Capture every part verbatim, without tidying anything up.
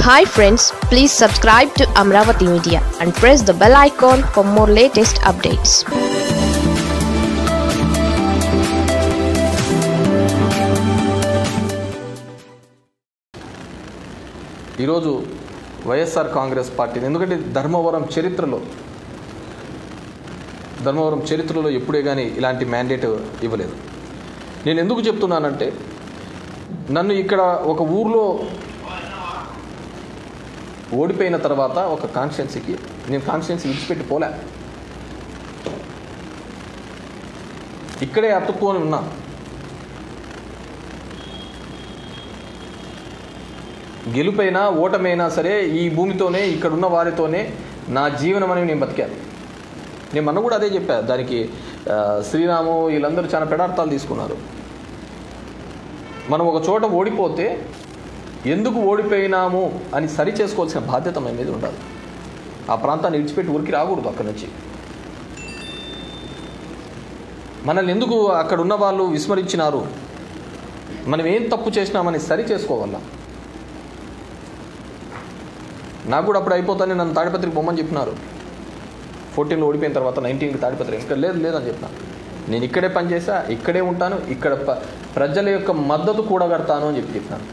Hi friends, please subscribe to Amravati Media and press the bell icon for more latest updates. ఈరోజు YSR Congress party ఎందుకంటే ధర్మవరం చరిత్రలో ధర్మవరం చరిత్రలో ఎప్పుడే కానీ ఇలాంటి మ్యాండేట్ ఇవ్వలేదు. నేను ఎందుకు చెప్తున్నానంటే నన్ను ఇక్కడ ఒక ఊర్లో ఓడిపోయిన తర్వాత ఒక కాన్స్టిట్యున్సీకి నేను కాన్స్టిట్యున్సీ విడిచిపెట్టి పోలే, ఇక్కడే అతుక్కొని ఉన్నా. గెలుపైనా ఓటమైనా సరే ఈ భూమితోనే ఇక్కడున్న వారితోనే నా జీవనం అనేది నేను బతికాను. నేను మొన్న కూడా అదే చెప్పా. దానికి శ్రీరాము వీళ్ళందరూ చాలా పెడార్థాలు తీసుకున్నారు. మనం ఒక చోట ఓడిపోతే ఎందుకు ఓడిపోయినాము అని సరి చేసుకోవాల్సిన బాధ్యత మన మీద ఉండాలి. ఆ ప్రాంతాన్ని విడిచిపెట్టి ఊరికి రాకూడదు. అక్కడి నుంచి మనల్ని ఎందుకు అక్కడ ఉన్న వాళ్ళు విస్మరించినారు, మనం ఏం తప్పు చేసినామని సరి చేసుకోవాలా. నాకు కూడా అప్పుడు అయిపోతానే నన్ను తాడిపత్రికి బొమ్మని చెప్పినారు. ఫోర్టీన్లో ఓడిపోయిన తర్వాత నైన్టీన్కి తాడిపత్రి ఇంకా లేదు లేదని చెప్పిన. నేను ఇక్కడే పనిచేసా, ఇక్కడే ఉంటాను, ఇక్కడ ప్రజల యొక్క మద్దతు కూడగడతాను అని చెప్పి చెప్పినాను.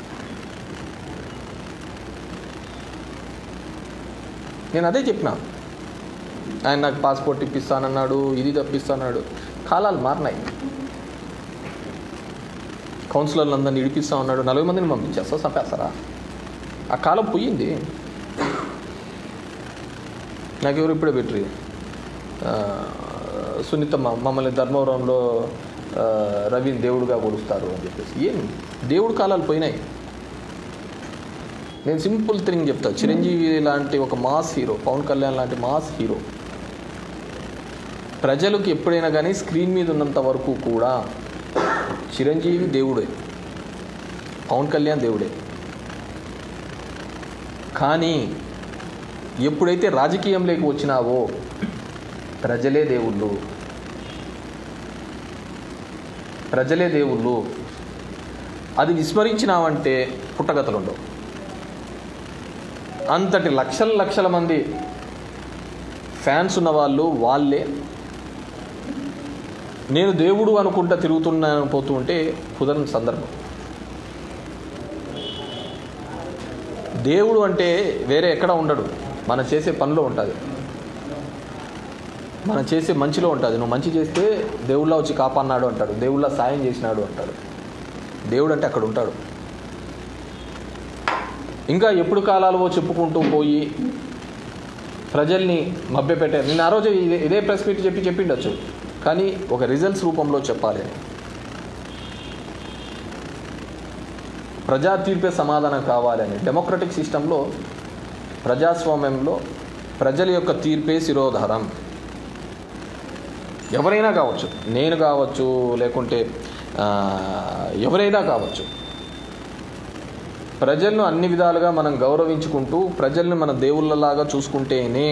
నేను అదే చెప్పిన. ఆయన నాకు పాస్పోర్ట్ ఇప్పిస్తానన్నాడు, ఇది తప్పిస్తాన్నాడు. కాలాలు మారినాయి. కౌన్సిలర్లు అందరినీ ఇడిపిస్తా ఉన్నాడు. నలభై మందిని పంపించేస్తా చంపేస్తారా? ఆ కాలం పోయింది. నాకెవరు ఇప్పుడే పెట్టి సునీత మమ్మల్ని ధర్మవరంలో రవిని దేవుడుగా కొలుస్తారు అని చెప్పేసి. ఏం దేవుడు కాలాలు పోయినాయి. నేను సింపుల్ థింగ్ చెప్తా. చిరంజీవి లాంటి ఒక మాస్ హీరో, పవన్ కళ్యాణ్ లాంటి మాస్ హీరో ప్రజలకు ఎప్పుడైనా కానీ స్క్రీన్ మీద ఉన్నంత వరకు కూడా చిరంజీవి దేవుడే, పవన్ కళ్యాణ్ దేవుడే. కానీ ఎప్పుడైతే రాజకీయంలోకి వచ్చినావో ప్రజలే దేవుళ్ళు, ప్రజలే దేవుళ్ళు. అది విస్మరించినావంటే పుట్టగతలు ఉండవు. అంతటి లక్షల లక్షల మంది ఫ్యాన్స్ ఉన్నవాళ్ళు వాళ్ళే నేను దేవుడు అనుకుంటా తిరుగుతున్నాను పోతూ ఉంటే కుదరని సందర్భం. దేవుడు అంటే వేరే ఎక్కడ ఉండడు, మనం చేసే పనిలో ఉంటుంది, మనం చేసే మంచిలో ఉంటుంది. నువ్వు మంచి చేస్తే దేవుళ్ళ వచ్చి కాపాడినాడు అంటాడు, దేవుళ్ళ సాయం చేసినాడు అంటాడు. దేవుడు అంటే అక్కడ ఉంటాడు. ఇంకా ఎప్పుడు కాలాలో చెప్పుకుంటూ పోయి ప్రజల్ని మభ్యపెట్టారు. నేను ఆ రోజు ఇదే ఇదే ప్రెస్ మీట్ చెప్పి చెప్పిండొచ్చు, కానీ ఒక రిజల్ట్స్ రూపంలో చెప్పాలి అని. ప్రజా తీర్పే సమాధానం కావాలని. డెమోక్రటిక్ సిస్టంలో, ప్రజాస్వామ్యంలో ప్రజల యొక్క తీర్పే శిరోధారం. ఎవరైనా కావచ్చు, నేను కావచ్చు, లేకుంటే ఎవరైనా కావచ్చు. ప్రజలను అన్ని విధాలుగా మనం గౌరవించుకుంటూ ప్రజల్ని మన దేవుళ్ళలాగా చూసుకుంటేనే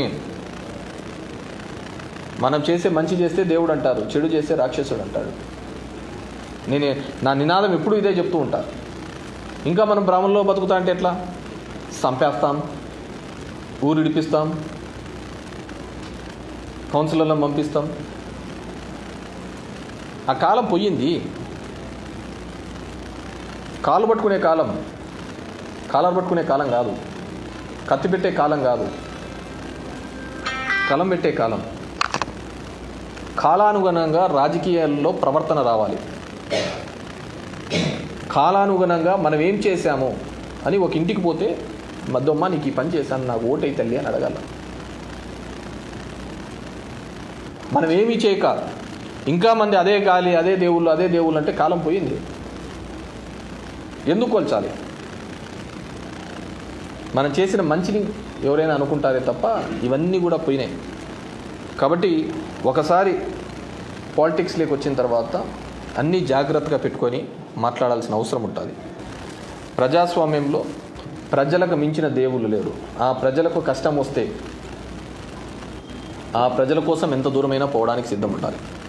మనం చేసే మంచి చేస్తే దేవుడు అంటారు, చెడు చేస్తే రాక్షసుడు అంటాడు. నేనే నా నినాదం ఎప్పుడు ఇదే చెప్తూ ఉంటాను. ఇంకా మనం బ్రాహ్మణంలో బతుకుతా అంటే ఎట్లా? చంపేస్తాం, ఊరు ఇడిపిస్తాం, కౌన్సిలర్లను పంపిస్తాం. ఆ కాలం పోయింది. కాలు పట్టుకునే కాలం, కాలం పట్టుకునే కాలం కాదు, కత్తి పెట్టే కాలం కాదు, కలం పెట్టే కాలం. కాలానుగుణంగా రాజకీయాల్లో ప్రవర్తన రావాలి. కాలానుగుణంగా మనం ఏం చేశాము అని ఒక ఇంటికి పోతే, మద్దమ్మ నీకు ఈ పని చేశాను, నాకు ఓటై తల్లి అని అడగాల. మనం ఏమీ చేయక ఇంకా మంది అదే గాలి, అదే దేవుళ్ళు, అదే దేవుళ్ళు అంటే కాలం పోయింది. ఎందుకు కొల్చాలి? మనం చేసిన మంచిని ఎవరైనా అనుకుంటారే తప్ప ఇవన్నీ కూడా పోయినాయి. కాబట్టి ఒకసారి పాలిటిక్స్లోకి వచ్చిన తర్వాత అన్నీ జాగ్రత్తగా పెట్టుకొని మాట్లాడాల్సిన అవసరం ఉంటుంది. ప్రజాస్వామ్యంలో ప్రజలకు మించిన దేవుళ్ళు లేరు. ఆ ప్రజలకు కష్టం వస్తే ఆ ప్రజల కోసం ఎంత దూరమైనా పోవడానికి సిద్ధం ఉండాలి.